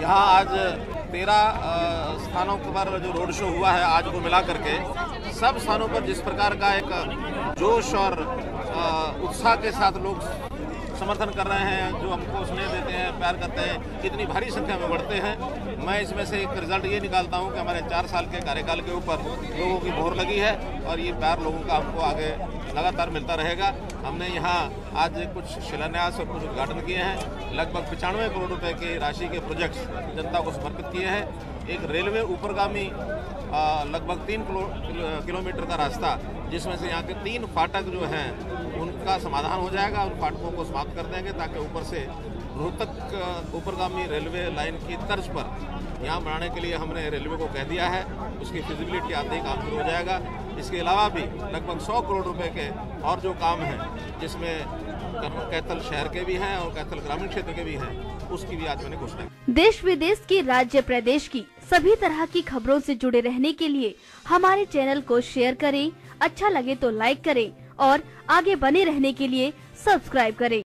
यहाँ आज 13 स्थानों पर जो रोड शो हुआ है आज को मिला करके सब स्थानों पर जिस प्रकार का एक जोश और उत्साह के साथ लोग समर्थन कर रहे हैं, जो हमको स्नेह देते हैं, प्यार करते हैं, इतनी भारी संख्या में बढ़ते हैं। मैं इसमें से एक रिजल्ट ये निकालता हूँ कि हमारे 4 साल के कार्यकाल के ऊपर लोगों की मोहर लगी है और ये प्यार लोगों का हमको आगे लगातार मिलता रहेगा। हमने यहाँ आज कुछ शिलान्यास और कुछ उद्घाटन किए हैं। लगभग 95 करोड़ रुपए की राशि के प्रोजेक्ट्स जनता को समर्पित किए हैं। एक रेलवे ऊपरगामी लगभग 3 किलोमीटर का रास्ता, जिसमें से यहाँ के 3 फाटक जो हैं उनका समाधान हो जाएगा। उन फाटकों को समाप्त कर देंगे ताकि ऊपर से रोहतक ऊपरगामी रेलवे लाइन की तर्ज पर यहाँ बनाने के लिए हमने रेलवे को कह दिया है। उसकी फिजिबिलिटी आते ही काम शुरू हो जाएगा। इसके अलावा भी लगभग 100 करोड़ रुपए के और जो काम हैं, जिसमें कैथल शहर के भी हैं और कैथल ग्रामीण क्षेत्र के भी हैं, उसकी भी आज मैंने घोषणा की। देश विदेश की, राज्य प्रदेश की सभी तरह की खबरों से जुड़े रहने के लिए हमारे चैनल को शेयर करें, अच्छा लगे तो लाइक करें और आगे बने रहने के लिए सब्सक्राइब करें।